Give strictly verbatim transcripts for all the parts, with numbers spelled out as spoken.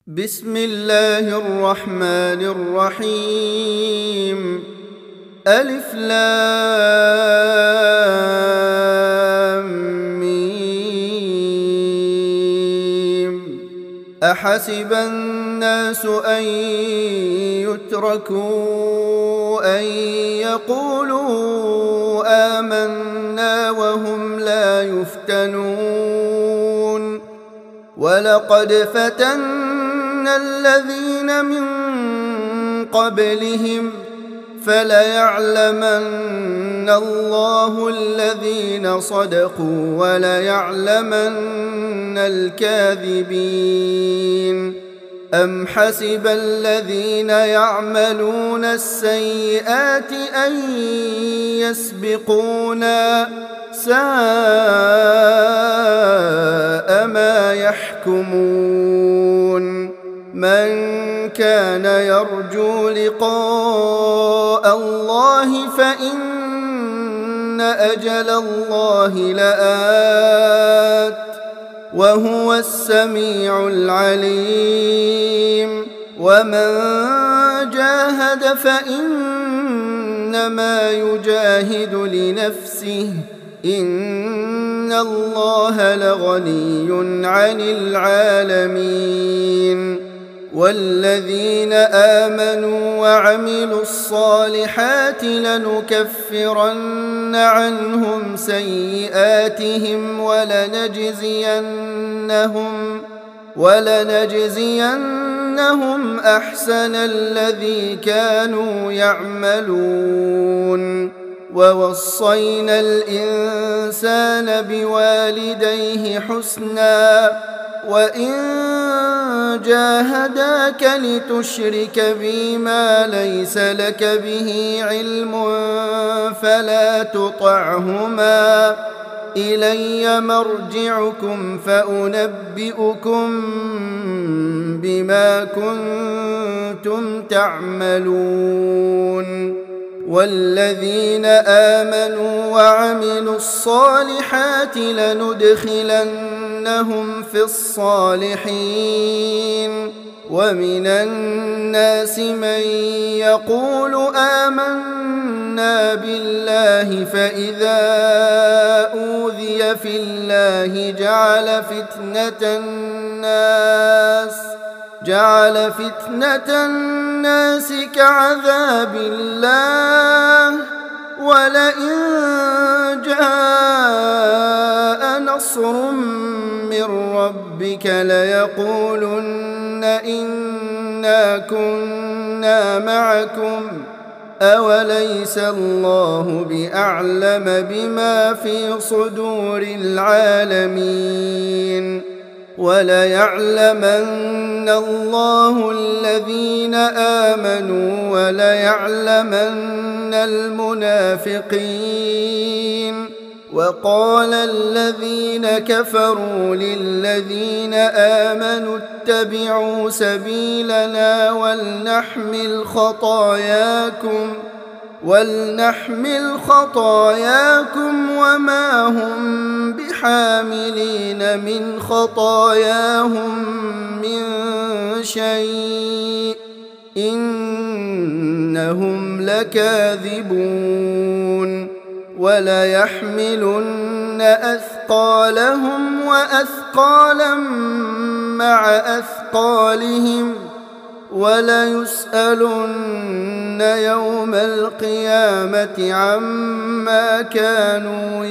بسم الله الرحمن الرحيم. ألف لام ميم. أحسب الناس أن يتركوا أن يقولوا آمنا وهم لا يفتنون ولقد فتنا الذين من قبلهم فليعلمن الله الذين صدقوا وليعلمن الكاذبين. أم حسب الذين يعملون السيئات أن يسبقونا ساء ما يحكمون. من كان يرجو لقاء الله فإن أجل الله لآت وهو السميع العليم. ومن جاهد فإنما يجاهد لنفسه إن الله لغني عن العالمين. والذين آمنوا وعملوا الصالحات لنكفرن عنهم سيئاتهم ولنجزينهم ولنجزينهم أحسن الذي كانوا يعملون. ووصينا الإنسان بوالديه حسنا وإن جاهداك لتشرك بي ما ليس لك به علم فلا تطعهما إلي مرجعكم فأنبئكم بما كنتم تعملون. والذين آمنوا وعملوا الصالحات لندخلنهم في الصالحين. ومن الناس من يقول آمنا بالله فإذا أوذي في الله جعل فتنة الناس جعل فتنة الناس كعذاب الله ولئن جاء نصر من ربك ليقولن إنا كنا معكم أوليس الله بأعلم بما في صدور العالمين. وليعلمن الله الذين آمنوا وليعلمن المنافقين. وقال الذين كفروا للذين آمنوا اتبعوا سبيلنا ولنحمل خطاياكم ولنحمل خطاياكم وما هم بحاملين من خطاياهم من شيء إنهم لكاذبون. وليحملن أثقالهم وأثقالا مع أثقالهم وليسألن يوم القيامة عما كانوا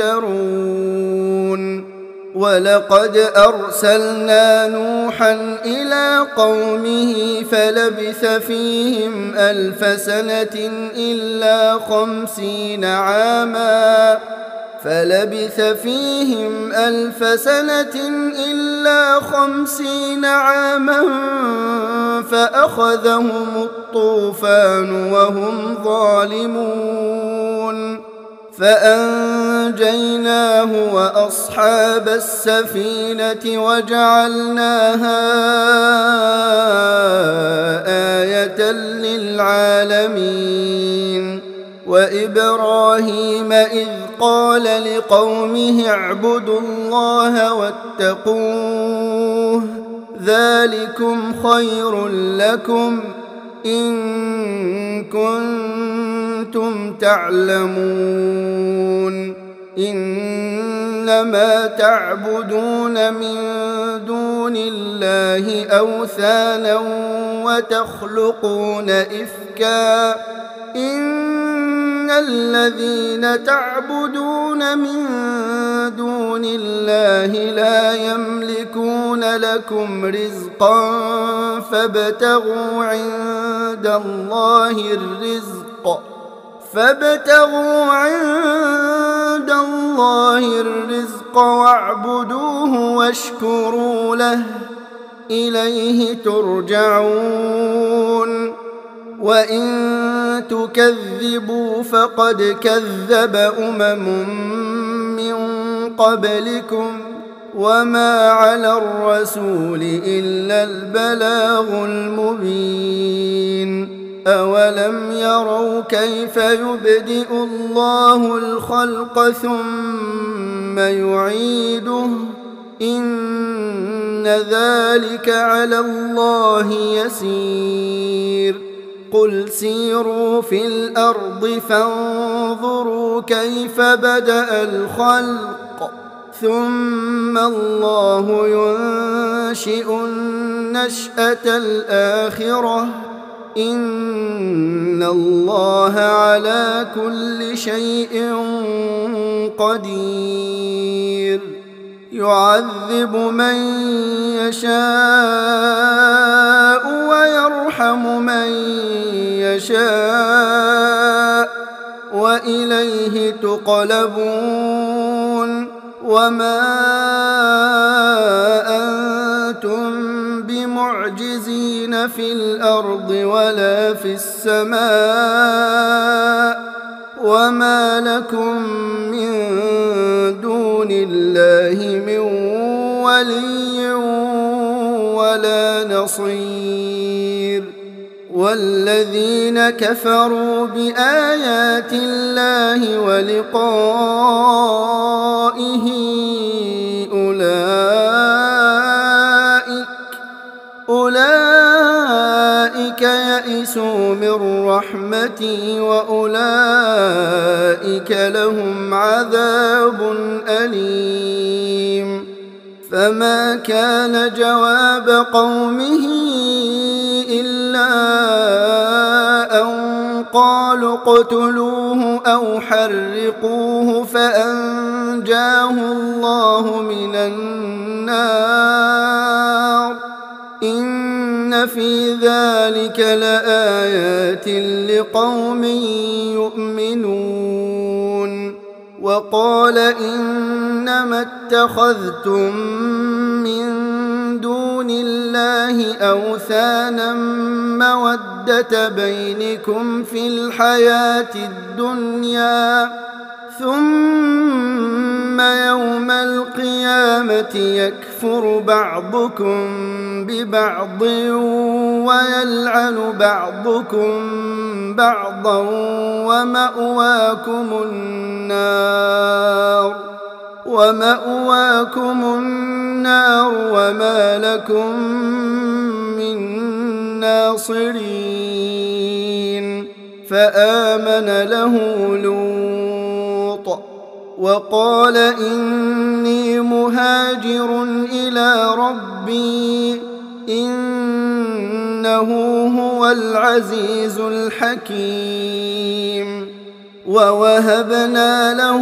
يفترون. ولقد أرسلنا نوحا إلى قومه فلبث فيهم ألف سنة إلا خمسين عاما فلبث فيهم ألف سنة إلا خمسين عاما فأخذهم الطوفان وهم ظالمون. فأنجيناه وأصحاب السفينة وجعلناها آية للعالمين. وإبراهيم إذ قال لقومه اعبدوا الله واتقوه ذلكم خير لكم إن كنتم تعلمون إنما تعبدون من دون الله أوثانا وتخلقون إفكا إن الذين تعبدون من دون الله لا يملكون لكم رزقا فابتغوا عند الله الرزق فابتغوا عند الله الرزق واعبدوه واشكروا له إليه ترجعون وإن تكذبوا فقد كذب أمم من قبلكم وما على الرسول إلا البلاغ المبين أولم يروا كيف يبدئ الله الخلق ثم يعيده إن ذلك على الله يسير قل سيروا في الأرض فانظروا كيف بدأ الخلق ثم الله ينشئ النشأة الآخرة إن الله على كل شيء قدير يعذب من يشاء ويرحم من يشاء وإليه تقلبون وما أنتم بمعجزين في الأرض ولا في السماء وما لكم من دون الله من ولي ولا نصير والذين كفروا بآيات الله ولقائه أولئك أولئك يئسوا من رحمتي وأولئك لهم عذاب أليم فما كان جواب قومه إلا أن قالوا اقتلوه أو حرقوه فأنجاه الله من النار إن في ذلك لآيات لقوم يؤمنون وقال إنما اتخذتم من دون الله أوثانا مودة بينكم في الحياة الدنيا ثم يوم القيامة يكفر بعضكم ببعض ويلعن بعضكم بعضا ومأواكم النار ومأواكم النار وما لكم من ناصرين فآمن له لوط وقال إني مهاجر إلى ربي إنه هو العزيز الحكيم ووهبنا له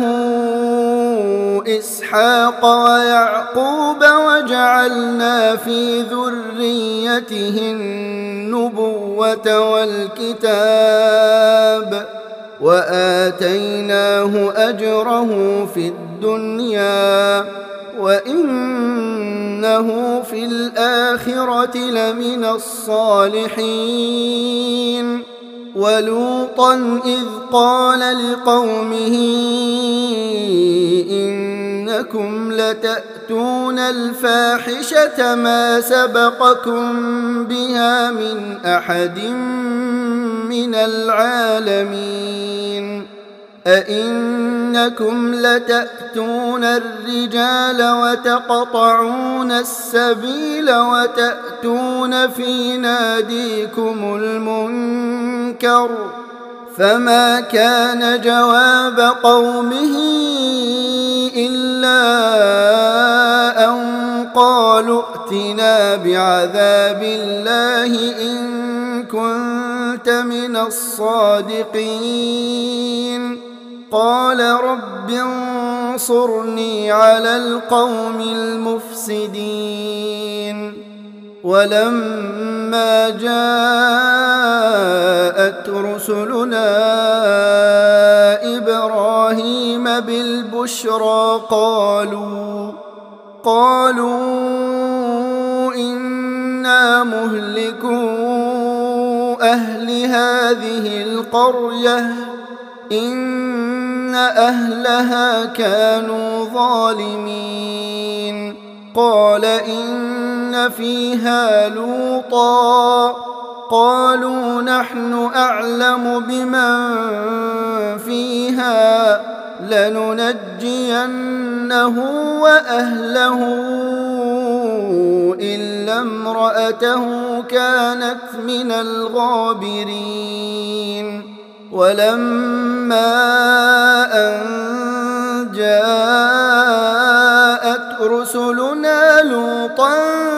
إسحاق ويعقوب وجعلنا في ذريته النبوة والكتاب وآتيناه أجره في الدنيا وإنه في الآخرة لمن الصالحين ولوطا إذ قال لقومه إنكم لتأتون الفاحشة ما سبقكم بها من أحد من العالمين أئنكم لتأتون الرجال وتقطعون السبيل وتأتون في ناديكم المنكر فما كان جواب قومه إلا أن قالوا ائتنا بعذاب الله إن كنت من الصادقين قال رب انصرني على القوم المفسدين ولما جاءت رسلنا إبراهيم بالبشرى قالوا قالوا إنا مهلكو أهل هذه القرية إن أهلها كانوا ظالمين قال إن فيها لوطا قالوا نحن أعلم بمن فيها لننجينه وأهله إلا امرأته كانت من الغابرين ولما أن جاءت رسلنا لوطا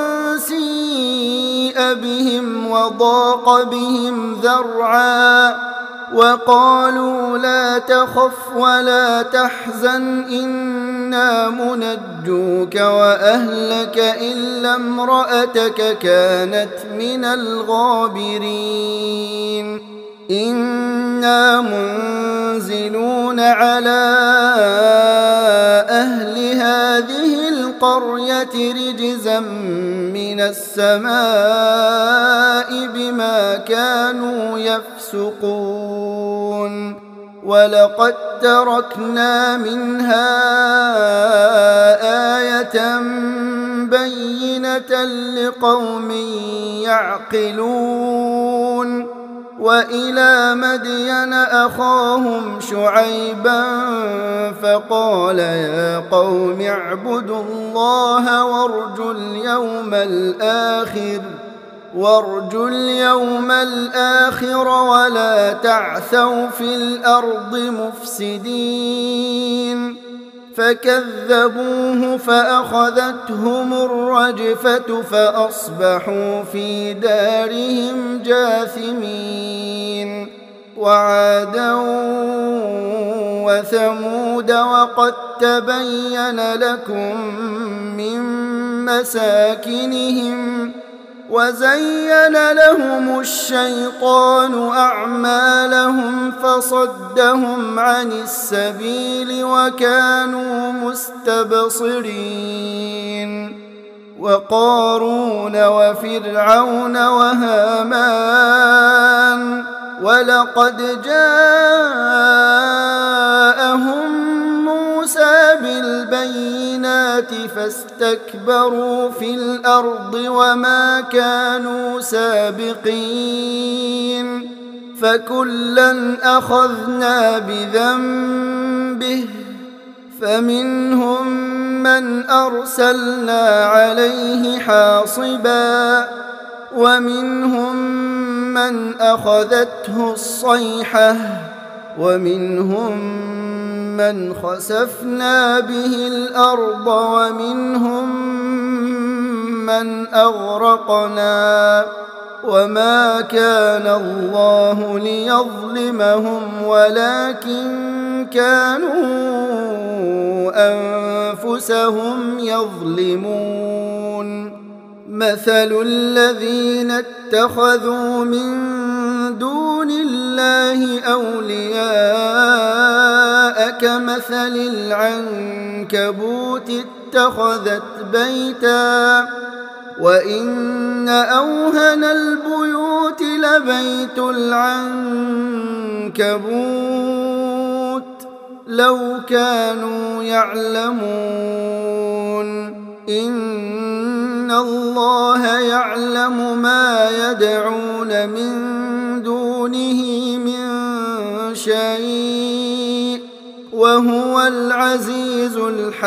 سيء بهم وضاق بهم ذرعا وقالوا لا تخف ولا تحزن إنا منجوك وأهلك إلا امرأتك كانت من الغابرين إنا منزلون على أهل هذه القرية رجزا من السماء بما كانوا يفسقون ولقد تركنا منها آية بينة لقوم يعقلون وإلى مدين أخاهم شعيبا فقال يا قوم اعبدوا الله وارجوا اليوم الآخر وارجوا اليوم الآخر ولا تعثوا في الأرض مفسدين فكذبوه فأخذتهم الرجفة فأصبحوا في دارهم جاثمين وعادا وثمود وقد تبين لكم من مساكنهم وزين لهم الشيطان أعمالهم فصدهم عن السبيل وكانوا مستبصرين وقارون وفرعون وهامان ولقد جاءهم موسى بالبينات فاستكبروا في الأرض وما كانوا سابقين فكلا أخذنا بذنبه فمنهم من أرسلنا عليه حاصبا ومنهم من أخذته الصيحة ومنهم من خسفنا به الأرض ومنهم من أغرقنا وما كان الله ليظلمهم ولكن كانوا أنفسهم يظلمون مثل الذين اتخذوا من دون الله أولياء كمثل العنكبوت اتخذت بيتا وإن أوهن البيوت لبيت العنكبوت لو كانوا يعلمون إن الله يعلم ما يدعون من دونه من شيء العزيز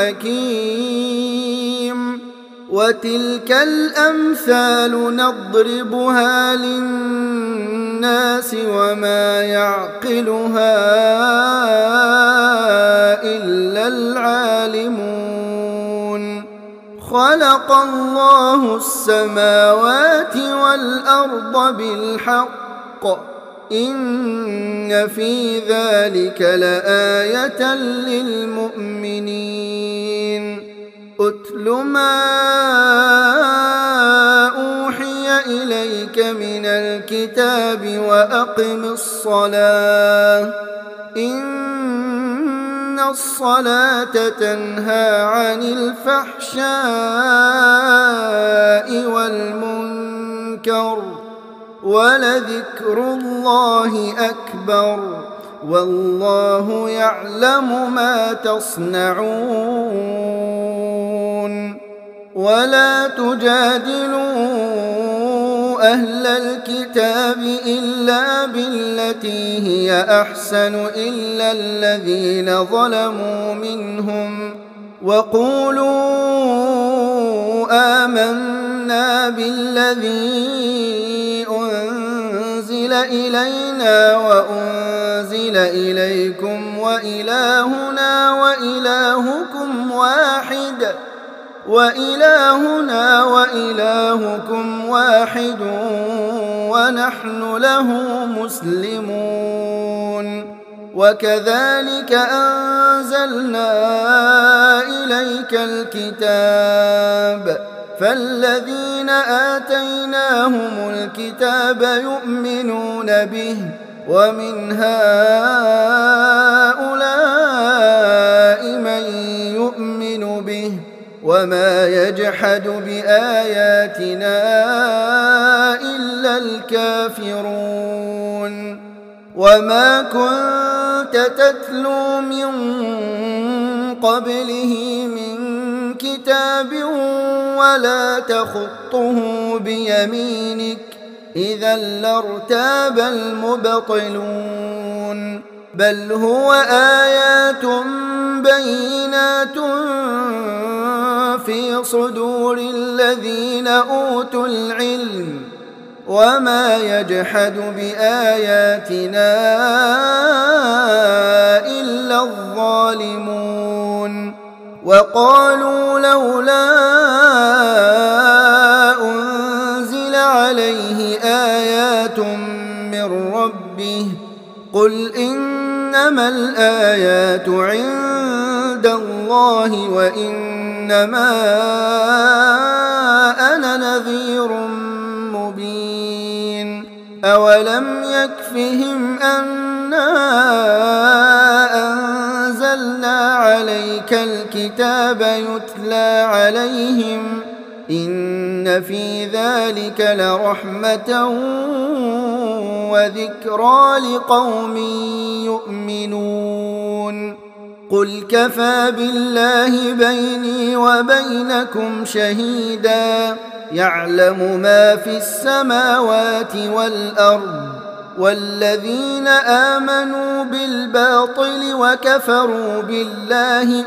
الحكيم. وتلك الأمثال نضربها للناس وما يعقلها إلا العالمون. خلق الله السماوات والأرض بالحق إن في ذلك لآية للمؤمنين. أتل ما أوحي إليك من الكتاب وأقم الصلاة إن الصلاة تنهى عن الفحشاء والمنكر ولذكر الله أكبر والله يعلم ما تصنعون. ولا تجادلوا أهل الكتاب إلا بالتي هي أحسن إلا الذين ظلموا منهم وقولوا آمنا بالذي أنزل إلينا وأنزل إليكم وإلهنا وإلهكم واحد وإلهنا وإلهكم واحد ونحن له مسلمون. وكذلك أنزلنا إليك الكتاب فالذين آتيناهم الكتاب يؤمنون به ومن هؤلاء من يؤمن به وما يجحد بآياتنا إلا الكافرون. وما كنت تتلو من قبله من كتاب ولا تخطه بيمينك إذا لارتاب المبطلون. بل هو آيات بينات في صدور الذين أوتوا العلم وما يجحد بآياتنا إلا الظالمون. وقالوا لولا أنزل عليه آيات من ربه قل إنما الآيات عند الله وإنما أنا نذير مبين. أولم يكفهم أنا أنزلنا عليك الكتاب يتلى عليهم إن في ذلك لرحمة وذكرى لقوم يؤمنون. قل كفى بالله بيني وبينكم شهيدا يعلم ما في السماوات والأرض والذين آمنوا بالباطل وكفروا بالله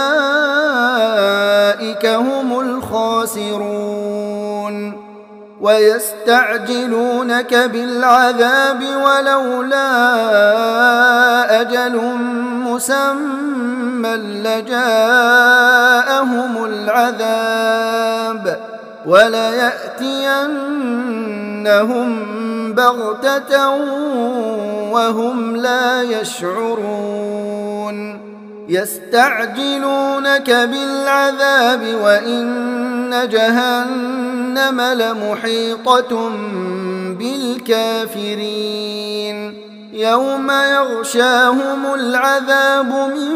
أولئك هم الخاسرون. ويستعجلونك بالعذاب ولولا أجل مسمى لجاءهم العذاب وليأتينهم بغتة وهم لا يشعرون. يستعجلونك بالعذاب وإن جهنم لمحيطة بالكافرين. يوم يغشاهم العذاب من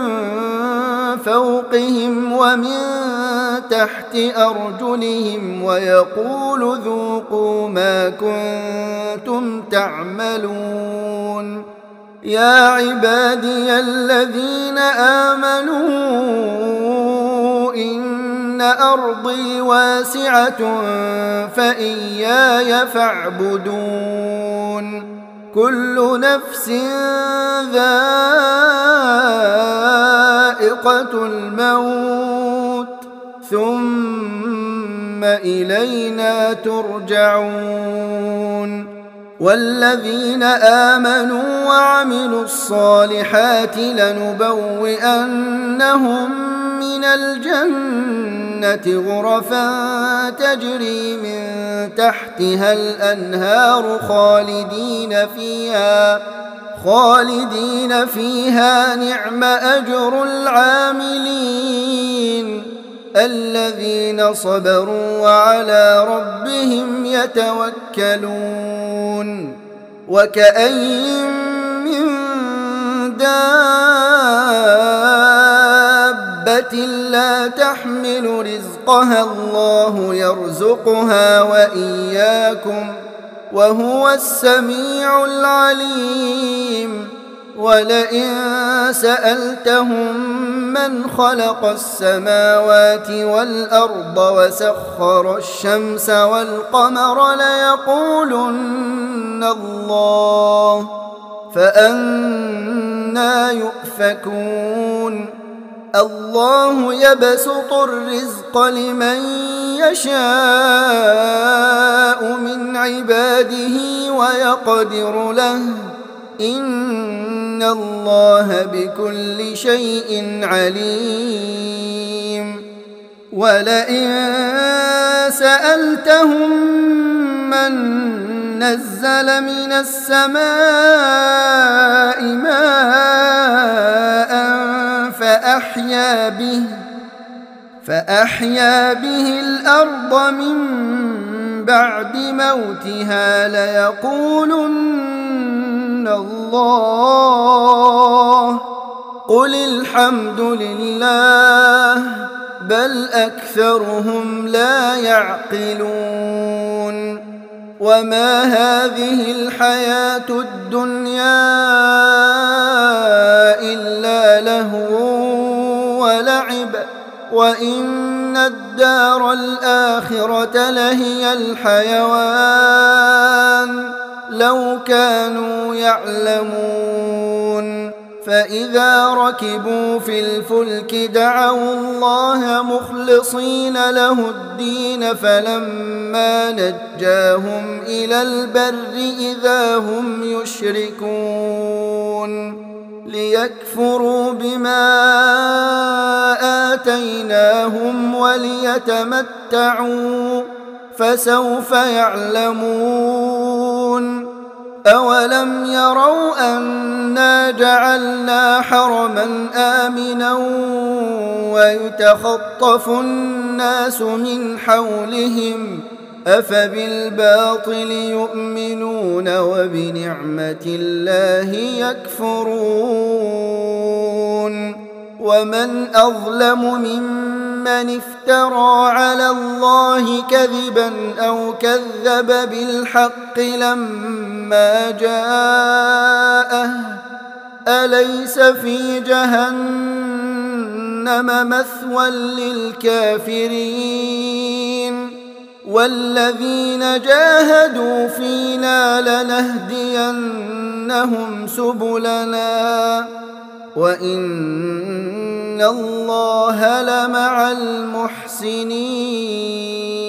فوقهم ومن تحت أرجلهم ويقول ذوقوا ما كنتم تعملون. يا عبادي الذين آمنوا إن أرضي واسعة فإياي فاعبدون. كل نفس ذائقة الموت ثم إلينا ترجعون والذين آمنوا وعملوا الصالحات لنبوئنهم من الجنة غرفا تجري من تحتها الأنهار خالدين فيها خالدين فيها نعم أجر العاملين الذين صبروا وعلى ربهم يتوكلون وكأين من دابة لا تحمل رزقها الله يرزقها وإياكم وهو السميع العليم ولئن سألتهم من خلق السماوات والأرض وسخر الشمس والقمر ليقولن الله فأنى يؤفكون الله يبسط الرزق لمن يشاء من عباده ويقدر له إن الله بكل شيء عليم ولئن سألتهم من نزل من السماء ماء فأحيا به فأحيا به الأرض من بعد موتها ليقولن الله قل الحمد لله بل أكثرهم لا يعقلون وما هذه الحياة الدنيا إلا لهو ولعب وإن الدار الآخرة لهي الحيوان لو كانوا يعلمون فإذا ركبوا في الفلك دعوا الله مخلصين له الدين فلما نجاهم إلى البر إذا هم يشركون ليكفروا بما آتيناهم وليتمتعوا فسوف يعلمون أولم يروا أنا جعلنا حرما آمنا ويتخطف الناس من حولهم أفبالباطل يؤمنون وبنعمة الله يكفرون ومن أظلم ممن افترى على الله كذبا أو كذب بالحق لما جاءه أليس في جهنم مثوى للكافرين والذين جاهدوا فينا لنهدينهم سبلنا وإن الله لمع المحسنين.